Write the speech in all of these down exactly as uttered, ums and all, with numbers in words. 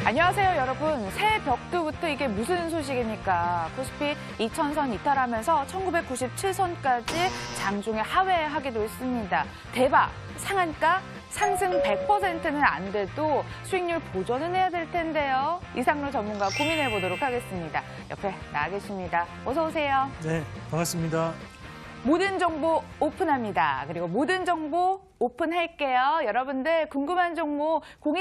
안녕하세요, 여러분. 새 벽두부터 이게 무슨 소식입니까? 코스피 이천 선 이탈하면서 천구백구십칠 선까지 장중에 하회하기도 했습니다. 대박! 상한가 상승 백 퍼센트는 안 돼도 수익률 보전은 해야 될 텐데요. 이상로 전문가 고민해 보도록 하겠습니다. 옆에 나와 계십니다. 어서 오세요. 네, 반갑습니다. 모든 정보 오픈합니다. 그리고 모든 정보 오픈할게요. 여러분들 궁금한 종목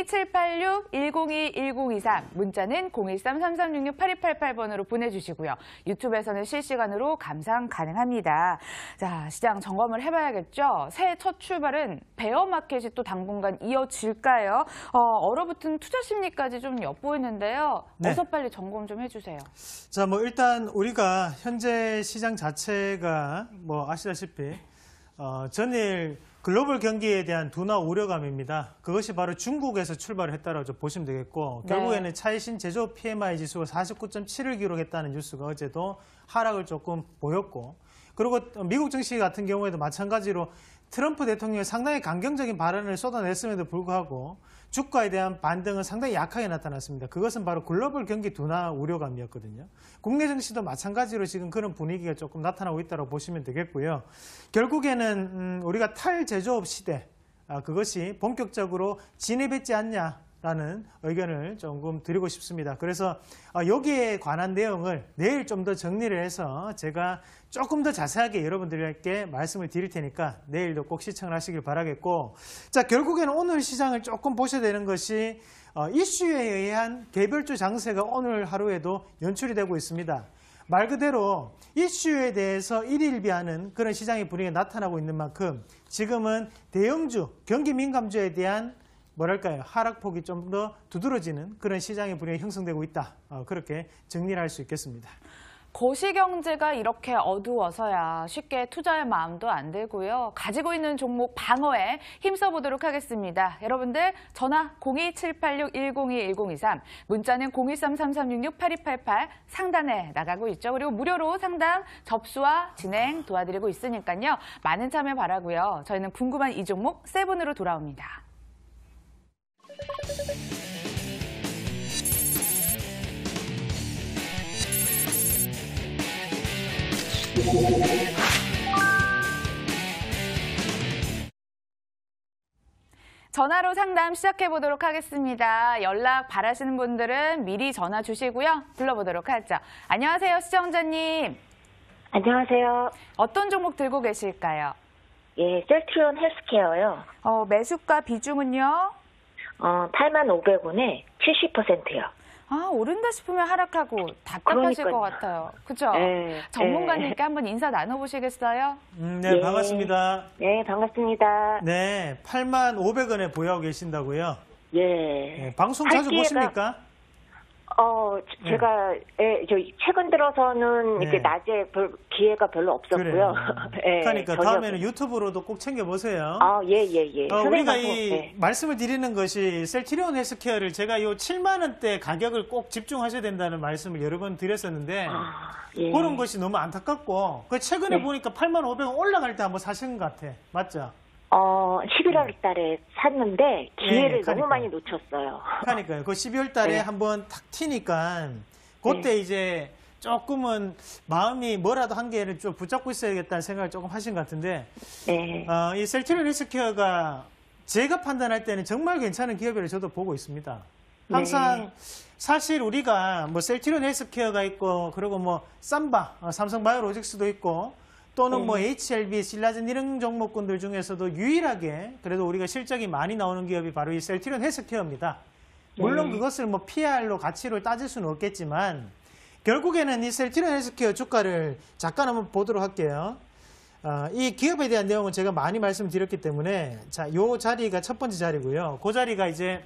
공이칠팔육 일공이 일공이삼 문자는 공일삼 삼삼육육 팔이팔팔 번으로 보내주시고요. 유튜브에서는 실시간으로 감상 가능합니다. 자, 시장 점검을 해봐야겠죠. 새해 첫 출발은 베어마켓이 또 당분간 이어질까요? 어, 얼어붙은 투자 심리까지 좀 엿보이는데요. 네. 어서 빨리 점검 좀 해주세요. 자, 뭐 일단 우리가 현재 시장 자체가 뭐 아시다시피 어, 전일 글로벌 경기에 대한 둔화 우려감입니다. 그것이 바로 중국에서 출발을 했다고 좀 보시면 되겠고, 네. 결국에는 차이신 제조업 피엠아이 지수가 사십구 점 칠을 기록했다는 뉴스가 어제도 하락을 조금 보였고, 그리고 미국 증시 같은 경우에도 마찬가지로 트럼프 대통령이 상당히 강경적인 발언을 쏟아냈음에도 불구하고 주가에 대한 반등은 상당히 약하게 나타났습니다. 그것은 바로 글로벌 경기 둔화 우려감이었거든요. 국내 증시도 마찬가지로 지금 그런 분위기가 조금 나타나고 있다고 보시면 되겠고요. 결국에는 음, 우리가 탈제조업 시대, 아, 그것이 본격적으로 진입했지 않냐라는 의견을 조금 드리고 싶습니다. 그래서 어, 여기에 관한 내용을 내일 좀 더 정리를 해서 제가 조금 더 자세하게 여러분들께 말씀을 드릴 테니까 내일도 꼭 시청을 하시길 바라겠고, 자, 결국에는 오늘 시장을 조금 보셔야 되는 것이 어, 이슈에 의한 개별주 장세가 오늘 하루에도 연출이 되고 있습니다. 말 그대로 이슈에 대해서 일일비하는 그런 시장의 분위기가 나타나고 있는 만큼 지금은 대형주, 경기 민감주에 대한 뭐랄까요, 하락폭이 좀 더 두드러지는 그런 시장의 분위기가 형성되고 있다. 어, 그렇게 정리를 할 수 있겠습니다. 거시경제가 이렇게 어두워서야 쉽게 투자할 마음도 안 들고요. 가지고 있는 종목 방어에 힘써보도록 하겠습니다. 여러분들 전화 공이칠팔육 일공이 일공이삼, 문자는 공일삼 삼삼육육 팔이팔팔 상단에 나가고 있죠. 그리고 무료로 상담 접수와 진행 도와드리고 있으니까요. 많은 참여 바라고요. 저희는 궁금한 이 종목 세 분으로 돌아옵니다. 전화로 상담 시작해 보도록 하겠습니다. 연락 바라시는 분들은 미리 전화 주시고요. 불러보도록 하죠. 안녕하세요, 시청자님. 안녕하세요. 어떤 종목 들고 계실까요? 예, 셀트리온 헬스케어요. 어, 매수가 비중은요? 어, 팔만 오백 원에 칠십 퍼센트요. 아, 오른다 싶으면 하락하고 답답하실 그러니까요. 것 같아요. 그죠? 네, 전문가님께 네. 한번 인사 나눠보시겠어요? 음, 네, 예. 반갑습니다. 네, 반갑습니다. 네, 팔만 오백 원에 보유하고 계신다고요? 예. 네, 방송 자주 할 기회가- 보십니까? 어, 제가, 예, 저 최근 들어서는 네. 이렇게 낮에 별, 기회가 별로 없었고요. 예, 그러니까 저녁에. 다음에는 유튜브로도 꼭 챙겨보세요. 아, 예, 예, 예. 어, 선생님 우리가 방송, 이 예. 말씀을 드리는 것이 셀트리온 헬스케어를 제가 이 칠만 원대 가격을 꼭 집중하셔야 된다는 말씀을 여러 번 드렸었는데 아, 예. 그런 것이 너무 안타깝고 그 최근에 네. 보니까 팔만 오백 원 올라갈 때 한번 사신 것 같아. 맞죠? 어, 십일월 달에 샀는데 기회를 네, 그러니까. 너무 많이 놓쳤어요. 그러니까요. 그 십이월 달에 네. 한번 탁 튀니까 그때 이제 조금은 마음이 뭐라도 한 개를 좀 붙잡고 있어야겠다는 생각을 조금 하신 것 같은데 네. 어, 이 셀트리온 헬스케어가 제가 판단할 때는 정말 괜찮은 기업이라고 저도 보고 있습니다. 항상 네. 사실 우리가 뭐 셀트리온 헬스케어가 있고 그리고 뭐 삼바, 어, 삼성바이오로직스도 있고 또는 네. 뭐 에이치엘비, 신라젠 이런 종목군들 중에서도 유일하게 그래도 우리가 실적이 많이 나오는 기업이 바로 이 셀트리온 헬스케어입니다. 물론 네. 그것을 뭐 피알로 가치로 따질 수는 없겠지만 결국에는 이 셀트리온 헬스케어 주가를 잠깐 한번 보도록 할게요. 어, 이 기업에 대한 내용은 제가 많이 말씀드렸기 때문에 자, 요 자리가 첫 번째 자리고요. 그 자리가 이제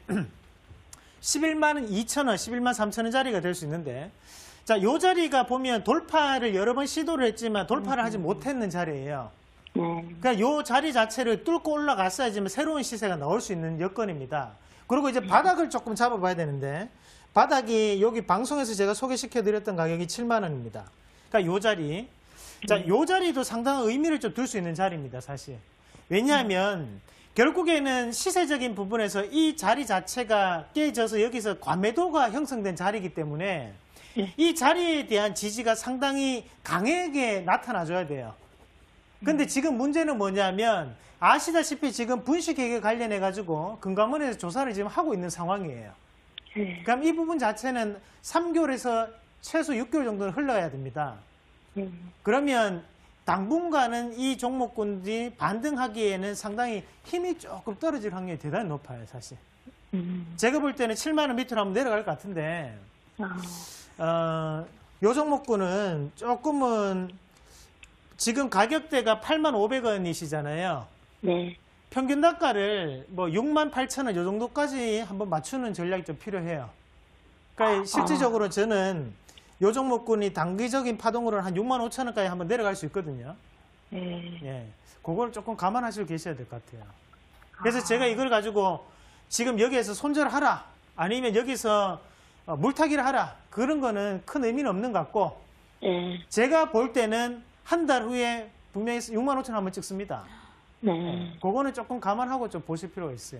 십일만 이천 원, 십일만 삼천 원 자리가 될 수 있는데 자, 요 자리가 보면 돌파를 여러 번 시도를 했지만 돌파를 하지 못했는 자리예요. 네. 그러니까 요 자리 자체를 뚫고 올라갔어야지만 새로운 시세가 나올 수 있는 여건입니다. 그리고 이제 바닥을 조금 잡아봐야 되는데 바닥이 여기 방송에서 제가 소개시켜드렸던 가격이 칠만 원입니다. 그러니까 요 자리. 자, 요 자리도 상당한 의미를 좀 둘 수 있는 자리입니다, 사실. 왜냐하면 결국에는 시세적인 부분에서 이 자리 자체가 깨져서 여기서 과매도가 형성된 자리이기 때문에 이 자리에 대한 지지가 상당히 강하게 나타나줘야 돼요. 근데 지금 문제는 뭐냐면 아시다시피 지금 분식회계 관련해 가지고 금감원에서 조사를 지금 하고 있는 상황이에요. 네. 그럼 이 부분 자체는 삼 개월에서 최소 육 개월 정도는 흘러야 됩니다. 네. 그러면 당분간은 이 종목군들이 반등하기에는 상당히 힘이 조금 떨어질 확률이 대단히 높아요, 사실. 음. 제가 볼 때는 칠만 원 밑으로 한번 내려갈 것 같은데, 아, 어, 요 종목군은 조금은 지금 가격대가 팔만 오백 원이시잖아요. 네. 평균 단가를 뭐 육만 팔천 원 요 정도까지 한번 맞추는 전략이 좀 필요해요. 그러니까 실질적으로 저는 요 종목군이 단기적인 파동으로는 한 육만 오천 원까지 한번 내려갈 수 있거든요. 네. 예. 그걸 조금 감안하시고 계셔야 될 것 같아요. 그래서 제가 이걸 가지고 지금 여기에서 손절하라, 아니면 여기서 어, 물타기를 하라, 그런 거는 큰 의미는 없는 것 같고, 네. 제가 볼 때는 한 달 후에 분명히 육만 오천 원 한번 찍습니다. 네. 그거는 조금 감안하고 좀 보실 필요가 있어요.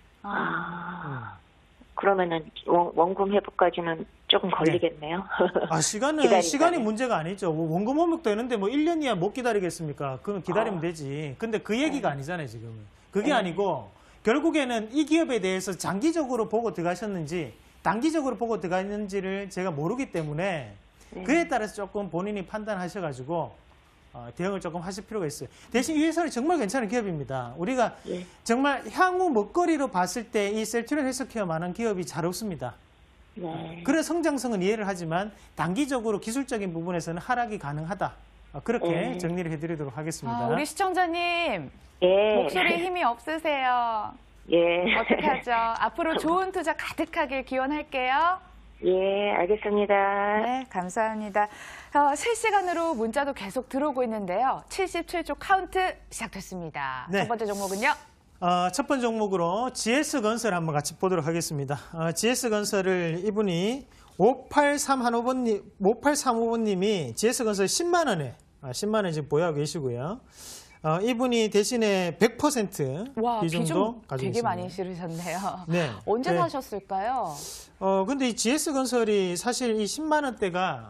아, 그러면은 원, 원금 회복까지는 조금 걸리겠네요. 아, 시간은, 기다리다니. 시간이 문제가 아니죠. 뭐 원금 호목 되는데 뭐 일 년이야 못 기다리겠습니까? 그건 기다리면 아. 되지. 근데 그 얘기가 네. 아니잖아요, 지금은. 그게 네. 아니고, 결국에는 이 기업에 대해서 장기적으로 보고 들어가셨는지, 단기적으로 보고 들어갔는지를 제가 모르기 때문에, 네. 그에 따라서 조금 본인이 판단하셔가지고, 어, 대응을 조금 하실 필요가 있어요. 대신 이 회사는 정말 괜찮은 기업입니다. 우리가 예. 정말 향후 먹거리로 봤을 때 이 셀트리온 헬스케어만한 기업이 잘 없습니다. 네. 그런 성장성은 이해를 하지만 단기적으로 기술적인 부분에서는 하락이 가능하다. 어, 그렇게 네. 정리를 해드리도록 하겠습니다. 아, 우리 시청자님 예. 목소리에 힘이 없으세요. 예. 어떡하죠? 앞으로 좋은 투자 가득하길 기원할게요. 예, 알겠습니다. 네, 감사합니다. 어, 실시간으로 문자도 계속 들어오고 있는데요. 칠십칠 조 카운트 시작됐습니다. 네. 첫 번째 종목은요? 어, 첫 번째 종목으로 지에스건설 한번 같이 보도록 하겠습니다. 어, 지에스건설을 이분이 오팔삼일오 번님, 오팔삼오 번님이 지에스건설 십만 원에, 아, 십만 원 지금 보유하고 계시고요. 어, 이분이 대신에 백 퍼센트 와, 비중도 비중 가지고 되게 있습니다. 많이 실으셨네요. 네. 언제 네. 사셨을까요? 어, 근데 이 지에스건설이 사실 이 십만 원대가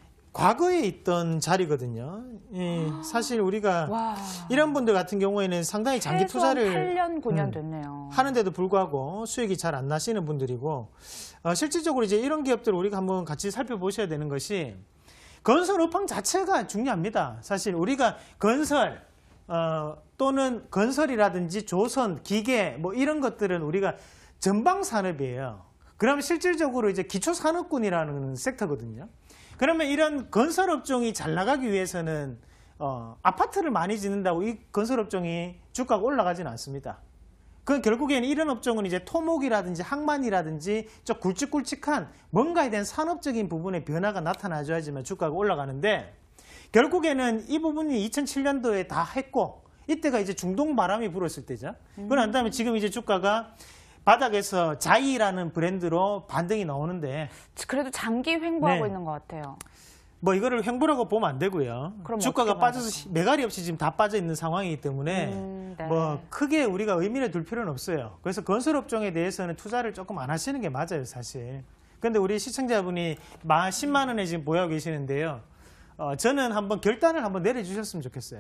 과거에 있던 자리거든요. 이 사실 우리가 와, 이런 분들 같은 경우에는 상당히 장기 투자를 팔 년, 구 년 음, 됐네요. 하는데도 불구하고 수익이 잘 안 나시는 분들이고, 어, 실질적으로 이제 이런 기업들을 우리가 한번 같이 살펴보셔야 되는 것이, 건설 업황 자체가 중요합니다. 사실 우리가 건설, 어, 또는 건설이라든지 조선, 기계, 뭐 이런 것들은 우리가 전방 산업이에요. 그럼 실질적으로 이제 기초 산업군이라는 섹터거든요. 그러면 이런 건설 업종이 잘 나가기 위해서는 어, 아파트를 많이 짓는다고 이 건설 업종이 주가가 올라가지는 않습니다. 그 결국에는 이런 업종은 이제 토목이라든지 항만이라든지 좀 굵직굵직한 뭔가에 대한 산업적인 부분의 변화가 나타나줘야지만 주가가 올라가는데, 결국에는 이 부분이 이천칠 년도에 다 했고, 이때가 이제 중동 바람이 불었을 때죠. 그난 다음에 지금 이제 주가가 바닥에서 자이라는 브랜드로 반등이 나오는데, 그래도 장기 횡보하고 네. 있는 것 같아요. 뭐 이거를 횡보라고 보면 안 되고요. 그럼 주가가 어떻게 빠져서 매갈이 없이 지금 다 빠져 있는 상황이기 때문에 음, 네. 뭐 크게 우리가 의미를 둘 필요는 없어요. 그래서 건설업종에 대해서는 투자를 조금 안 하시는 게 맞아요, 사실. 근데 우리 시청자분이 만 십만 원에 지금 보유하고 계시는데요. 어, 저는 한번 결단을 한번 내려주셨으면 좋겠어요.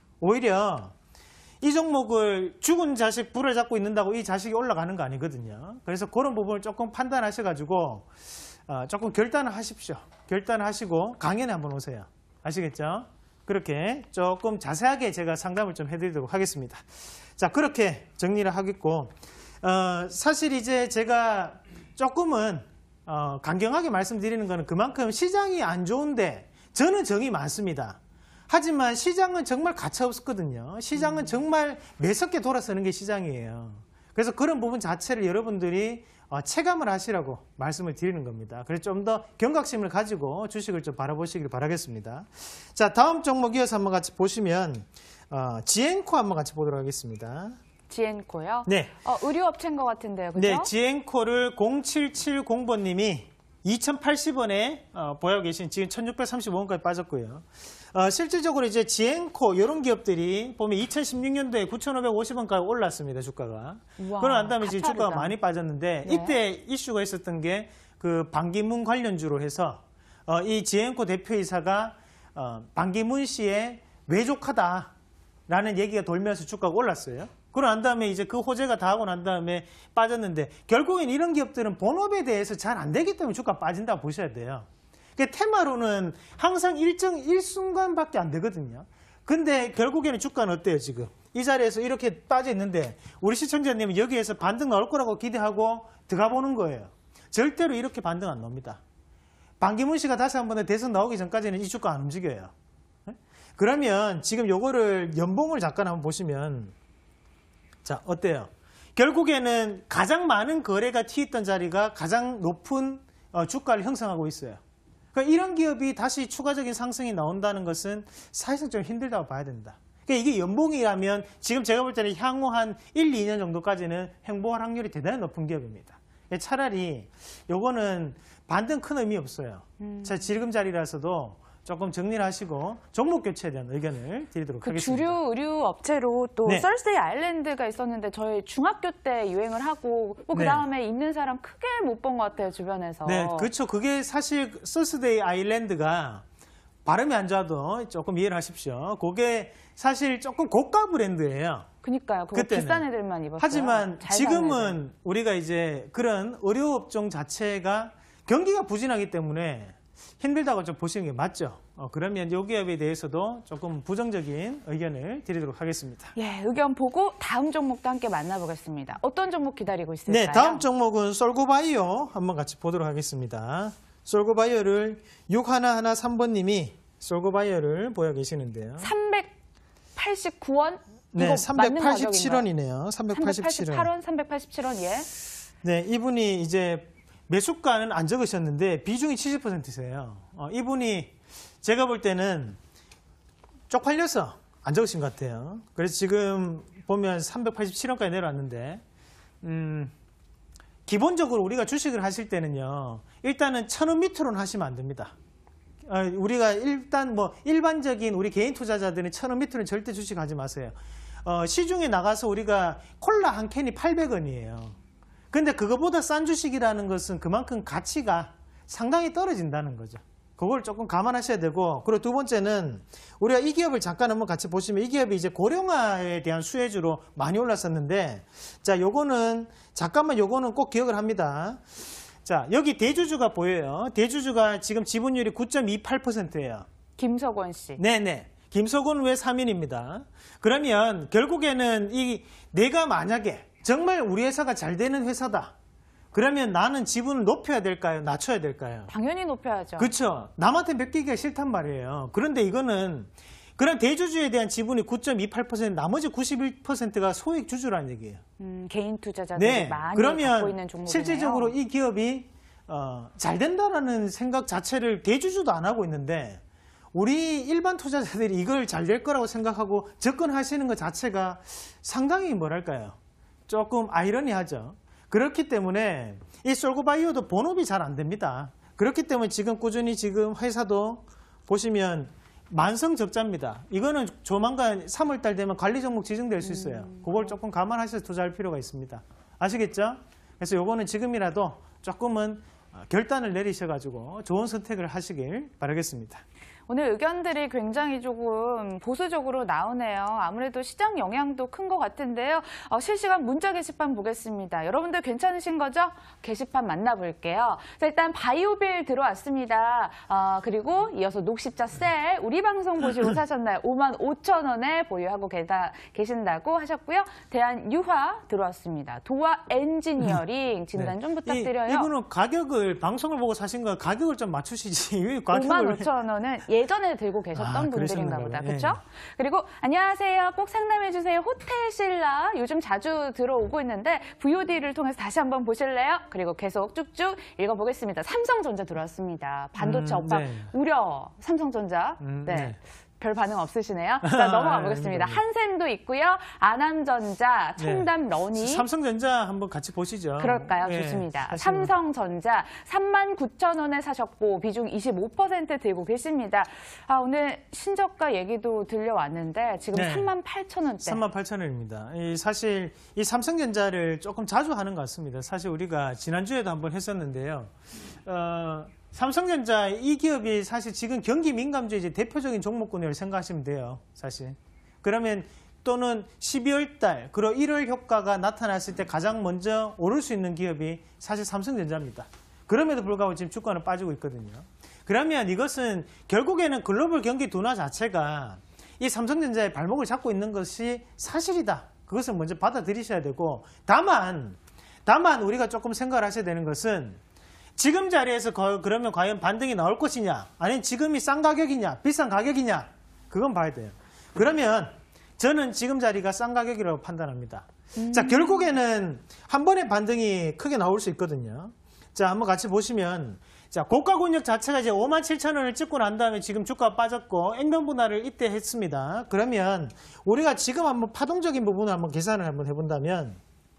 오히려 이 종목을 죽은 자식 불을 잡고 있는다고 이 자식이 올라가는 거 아니거든요. 그래서 그런 부분을 조금 판단하셔가지고 어, 조금 결단을 하십시오. 결단을 하시고 강연에 한번 오세요. 아시겠죠? 그렇게 조금 자세하게 제가 상담을 좀 해드리도록 하겠습니다. 자, 그렇게 정리를 하겠고, 어, 사실 이제 제가 조금은 어, 강경하게 말씀드리는 거는 그만큼 시장이 안 좋은데 저는 정이 많습니다. 하지만 시장은 정말 가차없거든요. 시장은 정말 매섭게 돌아서는 게 시장이에요. 그래서 그런 부분 자체를 여러분들이 어, 체감을 하시라고 말씀을 드리는 겁니다. 그래서 좀 더 경각심을 가지고 주식을 좀 바라보시길 바라겠습니다. 자, 다음 종목 이어서 한번 같이 보시면 어, 지엔코 한번 같이 보도록 하겠습니다. 지엔코요? 네. 어, 의류업체인 것 같은데요, 그죠? 네, 지엔코를 공칠칠공 번님이 이천팔십 원에 어, 보유하고 계신 지금 천육백삼십오 원까지 빠졌고요. 어, 실질적으로 이제 지엔코 이런 기업들이 보면 이천십육 년도에 구천오백오십 원까지 올랐습니다. 주가가. 우와, 그러고 난 다음에 지금 가파르다. 주가가 많이 빠졌는데 네. 이때 이슈가 있었던 게 그 반기문 관련주로 해서 어, 이 지엔코 대표이사가 어, 반기문 씨의 외족하다라는 얘기가 돌면서 주가가 올랐어요. 그러고 난 다음에 이제 그 호재가 다 하고 난 다음에 빠졌는데 결국엔 이런 기업들은 본업에 대해서 잘 안 되기 때문에 주가 빠진다고 보셔야 돼요. 그 테마로는 항상 일정 일순간밖에 안 되거든요. 근데 결국에는 주가는 어때요 지금? 이 자리에서 이렇게 빠져 있는데 우리 시청자님은 여기에서 반등 나올 거라고 기대하고 들어가 보는 거예요. 절대로 이렇게 반등 안 나옵니다. 반기문 씨가 다시 한 번 대선 나오기 전까지는 이 주가 안 움직여요. 그러면 지금 요거를 연봉을 잠깐 한번 보시면 자 어때요? 결국에는 가장 많은 거래가 튀었던 자리가 가장 높은 어, 주가를 형성하고 있어요. 그러니까 이런 기업이 다시 추가적인 상승이 나온다는 것은 사실상 좀 힘들다고 봐야 된다. 그러니까 이게 연봉이라면 지금 제가 볼 때는 향후 한 일, 이 년 정도까지는 행보할 확률이 대단히 높은 기업입니다. 그러니까 차라리 요거는 반등 큰 의미 없어요. 음. 자, 지금 자리라서도 조금 정리를 하시고 종목 교체에 대한 의견을 드리도록 그 하겠습니다. 주류 의류 업체로 또 네. 썰세이 아일랜드가 있었는데 저희 중학교 때 유행을 하고 뭐 그 네. 다음에 있는 사람 크게 못 본 것 같아요 주변에서. 네, 그렇죠. 그게 사실 서스데이 아일랜드가 발음이 안 좋아도 조금 이해를 하십시오. 그게 사실 조금 고가 브랜드예요. 그니까요. 그거 그때는. 비싼 애들만 입었어요. 하지만 잘 사는 애들. 지금은 우리가 이제 그런 의료업종 자체가 경기가 부진하기 때문에 힘들다고 좀 보시는 게 맞죠. 어, 그러면 이 기업에 대해서도 조금 부정적인 의견을 드리도록 하겠습니다. 예, 의견 보고 다음 종목도 함께 만나보겠습니다. 어떤 종목 기다리고 있을까요? 네, 다음 종목은 솔고바이오 한번 같이 보도록 하겠습니다. 솔고바이오를 육일일삼 번님이 솔고바이오를 보여 계시는데요. 삼백팔십구 원? 네, 삼백팔십칠 원이네요. 삼백팔십팔 원, 삼백팔십칠 원, 예. 네, 이분이 이제 매수가는 안 적으셨는데 비중이 칠십 퍼센트세요. 어, 이분이 제가 볼 때는 쪽팔려서 안 적으신 것 같아요. 그래서 지금 보면 삼백팔십칠 원까지 내려왔는데 음, 기본적으로 우리가 주식을 하실 때는요. 일단은 천 원 밑으로는 하시면 안 됩니다. 어, 우리가 일단 뭐 일반적인 우리 개인 투자자들은 천 원 밑으로는 절대 주식하지 마세요. 어, 시중에 나가서 우리가 콜라 한 캔이 팔백 원이에요. 근데 그거보다 싼 주식이라는 것은 그만큼 가치가 상당히 떨어진다는 거죠. 그걸 조금 감안하셔야 되고, 그리고 두 번째는 우리가 이 기업을 잠깐 한번 같이 보시면 이 기업이 이제 고령화에 대한 수혜주로 많이 올랐었는데, 자, 요거는 잠깐만 요거는 꼭 기억을 합니다. 자, 여기 대주주가 보여요. 대주주가 지금 지분율이 구 점 이팔 퍼센트예요. 김석원 씨. 네네. 김석원 외 삼 인입니다. 그러면 결국에는 이 내가 만약에 정말 우리 회사가 잘 되는 회사다. 그러면 나는 지분을 높여야 될까요? 낮춰야 될까요? 당연히 높여야죠. 그렇죠. 남한테 맡기기가 싫단 말이에요. 그런데 이거는 그런 대주주에 대한 지분이 구 점 이팔 퍼센트, 나머지 구십일 퍼센트가 소액 주주라는 얘기예요. 음, 개인 투자자들이 네. 많이 갖고 그러면 있는 종목이네요. 실질적으로 이 기업이 어, 잘 된다라는 생각 자체를 대주주도 안 하고 있는데 우리 일반 투자자들이 이걸 잘 될 거라고 생각하고 접근하시는 것 자체가 상당히 뭐랄까요? 조금 아이러니하죠. 그렇기 때문에 이 솔고바이오도 본업이 잘 안 됩니다. 그렇기 때문에 지금 꾸준히 지금 회사도 보시면 만성적자입니다. 이거는 조만간 삼월 달 되면 관리 종목 지정될 수 있어요. 음. 그걸 조금 감안하셔서 투자할 필요가 있습니다. 아시겠죠? 그래서 요거는 지금이라도 조금은 결단을 내리셔가지고 좋은 선택을 하시길 바라겠습니다. 오늘 의견들이 굉장히 조금 보수적으로 나오네요. 아무래도 시장 영향도 큰 것 같은데요. 어, 실시간 문자 게시판 보겠습니다. 여러분들 괜찮으신 거죠? 게시판 만나볼게요. 자, 일단 바이오빌 들어왔습니다. 어, 그리고 이어서 녹십자 셀 우리 방송 보시고 사셨나요? 오만 오천 원에 보유하고 계다, 계신다고 하셨고요. 대한유화 들어왔습니다. 도화 엔지니어링 진단 좀 부탁드려요. 이, 이분은 가격을 방송을 보고 사신 거 가격을 좀 맞추시지. 가격을 오만 오천 원은 예전에 들고 계셨던 아, 분들인가 그러시는가 보다. 봐요. 그렇죠? 예. 그리고 안녕하세요. 꼭 상담해주세요. 호텔신라 요즘 자주 들어오고 있는데 브이오디를 통해서 다시 한번 보실래요? 그리고 계속 쭉쭉 읽어보겠습니다. 삼성전자 들어왔습니다. 반도체 음, 업황 네. 우려. 삼성전자. 음, 네. 네. 별 반응 없으시네요. 자, 넘어가 아, 보겠습니다. 아닙니다. 한샘도 있고요. 아남전자, 청담 러니. 네. 삼성전자 한번 같이 보시죠. 그럴까요? 예, 좋습니다. 사실은. 삼성전자 삼만 구천 원에 사셨고 비중 이십오 퍼센트 들고 계십니다. 아, 오늘 신저가 얘기도 들려왔는데 지금 네. 삼만 팔천 원대. 삼만 팔천 원입니다. 이 사실 이 삼성전자를 조금 자주 하는 것 같습니다. 사실 우리가 지난주에도 한번 했었는데요. 어, 삼성전자 이 기업이 사실 지금 경기 민감주의 이제 대표적인 종목군을 생각하시면 돼요. 사실. 그러면 또는 십이월 달 그리고 일월 효과가 나타났을 때 가장 먼저 오를 수 있는 기업이 사실 삼성전자입니다. 그럼에도 불구하고 지금 주가는 빠지고 있거든요. 그러면 이것은 결국에는 글로벌 경기 둔화 자체가 이 삼성전자의 발목을 잡고 있는 것이 사실이다. 그것을 먼저 받아들이셔야 되고 다만 다만 우리가 조금 생각을 하셔야 되는 것은 지금 자리에서 거, 그러면 과연 반등이 나올 것이냐 아니면 지금이 싼 가격이냐 비싼 가격이냐 그건 봐야 돼요. 그러면 저는 지금 자리가 싼 가격이라고 판단합니다. 음. 자, 결국에는 한 번에 반등이 크게 나올 수 있거든요. 자, 한번 같이 보시면 자, 고가 권역 자체가 이제 오만 칠천 원을 찍고 난 다음에 지금 주가가 빠졌고 액면 분할을 이때 했습니다. 그러면 우리가 지금 한번 파동적인 부분을 한번 계산을 한번 해본다면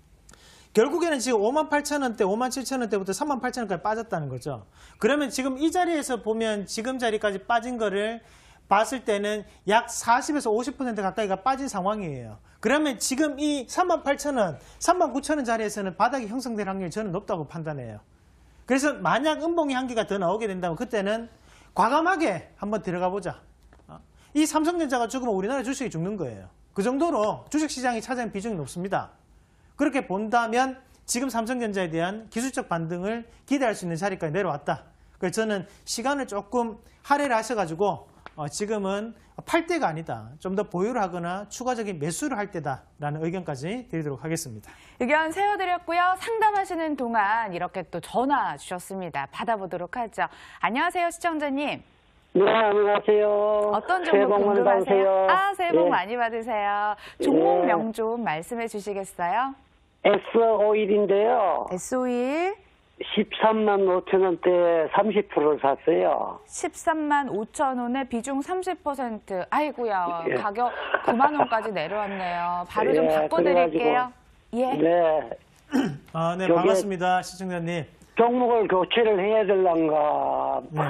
결국에는 지금 오만 팔천 원대, 오만 칠천 원대부터 삼만 팔천 원까지 빠졌다는 거죠. 그러면 지금 이 자리에서 보면 지금 자리까지 빠진 거를 봤을 때는 약 사십에서 오십 퍼센트 가까이가 빠진 상황이에요. 그러면 지금 이 삼만 팔천 원, 삼만 구천 원 자리에서는 바닥이 형성될 확률이 저는 높다고 판단해요. 그래서 만약 음봉이 한 개가 더 나오게 된다면 그때는 과감하게 한번 들어가 보자. 이 삼성전자가 죽으면 우리나라 주식이 죽는 거예요. 그 정도로 주식시장이 차지하는 비중이 높습니다. 그렇게 본다면 지금 삼성전자에 대한 기술적 반등을 기대할 수 있는 자리까지 내려왔다. 그래서 저는 시간을 조금 할애를 하셔가지고 어, 지금은 팔 때가 아니다. 좀 더 보유를 하거나 추가적인 매수를 할 때다라는 의견까지 드리도록 하겠습니다. 의견 세워드렸고요. 상담하시는 동안 이렇게 또 전화 주셨습니다. 받아보도록 하죠. 안녕하세요, 시청자님. 네, 안녕하세요. 어떤 새해 종목 복 많이 궁금하세요? 받으세요. 아, 새해 복 예. 많이 받으세요. 종목 예. 명 좀 말씀해 주시겠어요? 에스 오일인데요. 에스 오일 십삼만 오천 원대 삼십 퍼센트를 샀어요. 십삼만 오천 원에 비중 삼십 퍼센트. 아이고야, 예. 가격 구만 원까지 내려왔네요. 바로 좀 예, 바꿔드릴게요. 예. 네. 아, 네, 저기- 반갑습니다. 시청자님. 종목을 교체를 해야 될란가. 네.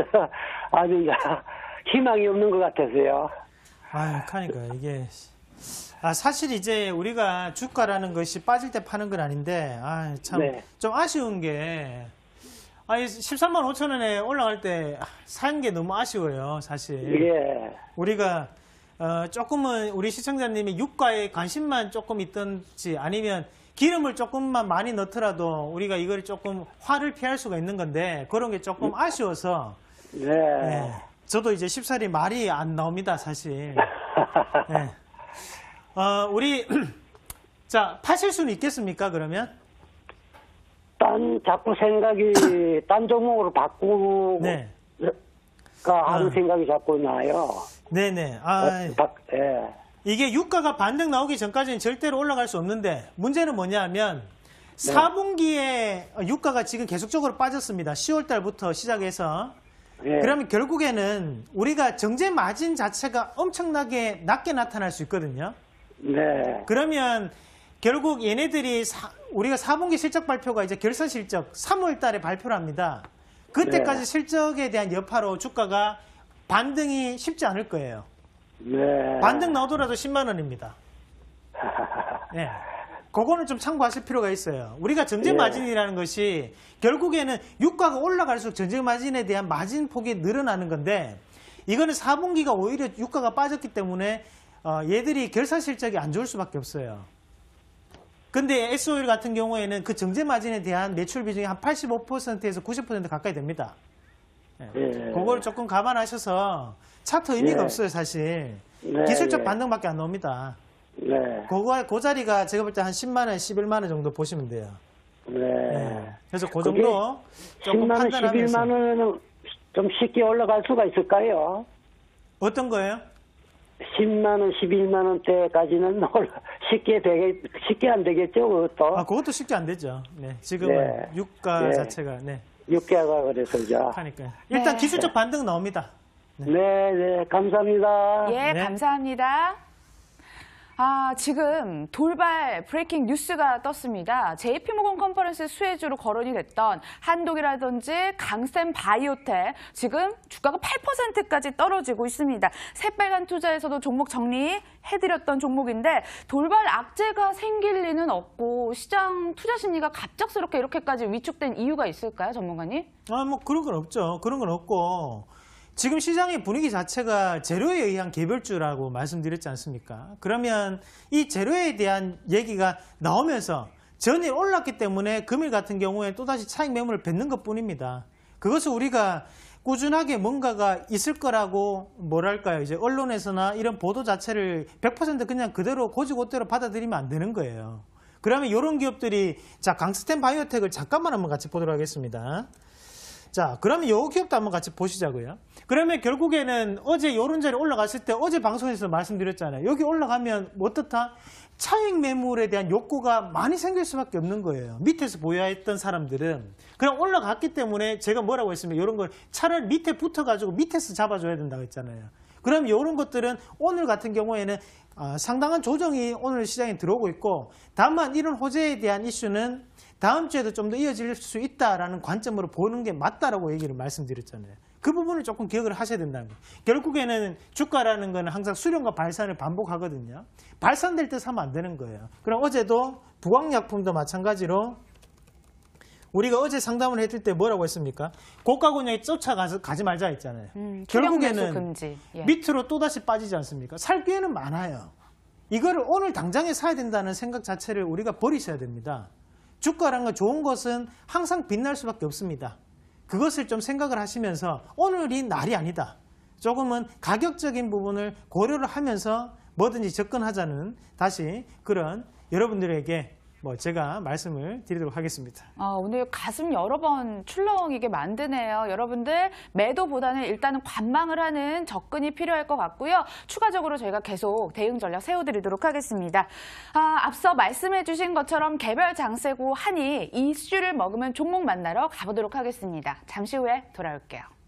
아주 희망이 없는 것 같아서요. 아유, 그러니까 이게 아, 사실 이제 우리가 주가라는 것이 빠질 때 파는 건 아닌데 아, 참 좀 네. 아쉬운 게 아니 십삼만 오천 원에 올라갈 때 산 게 너무 아쉬워요, 사실. 예. 우리가 어, 조금은 우리 시청자님이 유가에 관심만 조금 있든지 아니면 기름을 조금만 많이 넣더라도 우리가 이걸 조금 화를 피할 수가 있는 건데 그런 게 조금 아쉬워서 네. 네. 저도 이제 쉽사리 말이 안 나옵니다, 사실. 네. 어, 우리 자 파실 수는 있겠습니까? 그러면 딴 자꾸 생각이 딴 종목으로 바꾸고 네, 가 하는 아. 생각이 자꾸 나요. 네네. 아, 어, 바- 예. 이게 유가가 반등 나오기 전까지는 절대로 올라갈 수 없는데 문제는 뭐냐면 사 분기에 유가가 지금 계속적으로 빠졌습니다. 시월 달부터 시작해서. 예. 그러면 결국에는 우리가 정제 마진 자체가 엄청나게 낮게 나타날 수 있거든요. 네. 그러면 결국 얘네들이 사- 우리가 사 분기 실적 발표가 이제 결산 실적 삼월 달에 발표를 합니다. 그때까지 네. 실적에 대한 여파로 주가가 반등이 쉽지 않을 거예요. 네. 반등 나오더라도 십만 원입니다. 네. 그거는 좀 참고하실 필요가 있어요. 우리가 정제 예. 마진이라는 것이 결국에는 유가가 올라갈수록 정제 마진에 대한 마진 폭이 늘어나는 건데 이거는 사 분기가 오히려 유가가 빠졌기 때문에 어, 얘들이 결산 실적이 안 좋을 수밖에 없어요. 근데 에스 오일 같은 경우에는 그 정제 마진에 대한 매출 비중이 한 팔십오 퍼센트에서 구십 퍼센트 가까이 됩니다. 네. 예. 그걸 조금 감안하셔서 차트 의미가 예. 없어요, 사실. 네, 기술적 예. 반등밖에 안 나옵니다. 네. 그거, 그 자리가 제가 볼 때 한 십만 원, 십일만 원 정도 보시면 돼요. 네. 네. 그래서 그 그게 정도 조금 십만 원, 판단하면서. 십일만 원은 좀 쉽게 올라갈 수가 있을까요? 어떤 거예요? 십만 원, 십일만 원대까지는 쉽게 되게 쉽게 안 되겠죠, 그것도. 아, 그것도 쉽게 안 되죠. 네. 지금은 네. 유가 네. 자체가, 네. 육 개가 그래서죠. 하니까요. 일단 네. 기술적 반등 나옵니다. 네, 네, 감사합니다. 예, 네. 감사합니다. 아, 지금 돌발 브레이킹 뉴스가 떴습니다. 제이피모건 컨퍼런스 수혜주로 거론이 됐던 한독이라든지 강센 바이오텍 지금 주가가 팔 퍼센트까지 떨어지고 있습니다. 새빨간 투자에서도 종목 정리해드렸던 종목인데 돌발 악재가 생길 리는 없고 시장 투자 심리가 갑작스럽게 이렇게까지 위축된 이유가 있을까요, 전문가님? 아, 뭐 그런 건 없죠. 그런 건 없고 지금 시장의 분위기 자체가 재료에 의한 개별주라고 말씀드렸지 않습니까? 그러면 이 재료에 대한 얘기가 나오면서 전이 올랐기 때문에 금일 같은 경우에 또다시 차익 매물을 뱉는 것뿐입니다. 그것을 우리가 꾸준하게 뭔가가 있을 거라고 뭐랄까요? 이제 언론에서나 이런 보도 자체를 백 퍼센트 그냥 그대로 고지고대로 받아들이면 안 되는 거예요. 그러면 이런 기업들이 자 강스텐 바이오텍을 잠깐만 한번 같이 보도록 하겠습니다. 자, 그러면 요 기업도 한번 같이 보시자고요. 그러면 결국에는 어제 요런 자리 올라갔을 때 어제 방송에서 말씀드렸잖아요. 여기 올라가면 뭐 어떻다? 차익 매물에 대한 욕구가 많이 생길 수밖에 없는 거예요. 밑에서 보유했던 사람들은. 그냥 올라갔기 때문에 제가 뭐라고 했으면 이런 걸 차라리 밑에 붙어가지고 밑에서 잡아줘야 된다고 했잖아요. 그럼 이런 것들은 오늘 같은 경우에는 어, 상당한 조정이 오늘 시장에 들어오고 있고 다만 이런 호재에 대한 이슈는 다음 주에도 좀 더 이어질 수 있다라는 관점으로 보는 게 맞다라고 얘기를 말씀드렸잖아요. 그 부분을 조금 기억을 하셔야 된다는 거예요. 결국에는 주가라는 거는 항상 수렴과 발산을 반복하거든요. 발산될 때 사면 안 되는 거예요. 그럼 어제도 부광약품도 마찬가지로 우리가 어제 상담을 해줄 때 뭐라고 했습니까? 고가 권역에 쫓아가서 가지 말자 했잖아요. 음, 추경 매수 결국에는 금지. 예. 밑으로 또다시 빠지지 않습니까? 살 기회는 많아요. 이거를 오늘 당장에 사야 된다는 생각 자체를 우리가 버리셔야 됩니다. 주가라는 건 좋은 것은 항상 빛날 수밖에 없습니다. 그것을 좀 생각을 하시면서 오늘이 날이 아니다. 조금은 가격적인 부분을 고려를 하면서 뭐든지 접근하자는 다시 그런 여러분들에게 뭐 제가 말씀을 드리도록 하겠습니다. 아, 오늘 가슴 여러 번 출렁이게 만드네요. 여러분들 매도보다는 일단은 관망을 하는 접근이 필요할 것 같고요. 추가적으로 저희가 계속 대응 전략 세워드리도록 하겠습니다. 아, 앞서 말씀해 주신 것처럼 개별 장세고 하니 이슈를 먹으면 종목 만나러 가보도록 하겠습니다. 잠시 후에 돌아올게요.